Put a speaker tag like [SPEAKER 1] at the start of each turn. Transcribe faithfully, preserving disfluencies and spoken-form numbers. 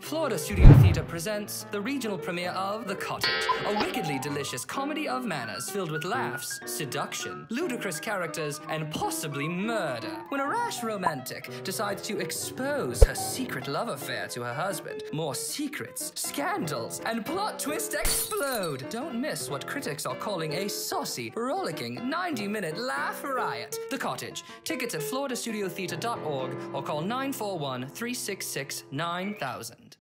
[SPEAKER 1] Florida Studio Theatre presents the regional premiere of The Cottage, a wickedly delicious comedy of manners filled with laughs, seduction, ludicrous characters, and possibly murder. When a rash romantic decides to expose her secret love affair to her husband, more secrets, scandals, and plot twists explode. Don't miss what critics are calling a saucy, rollicking, ninety-minute laugh riot. The Cottage. Tickets at florida studio theatre dot org or call nine four one, three six six, nine thousand.